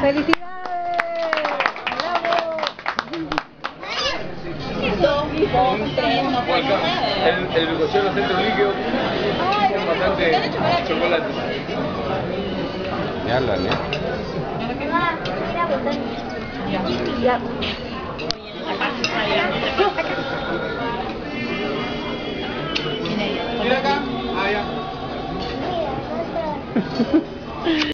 ¡Felicidades! El bizcochuelo centro líquido con bastante chocolate. Ya la leo. Ya. Mira acá. Ah, ya.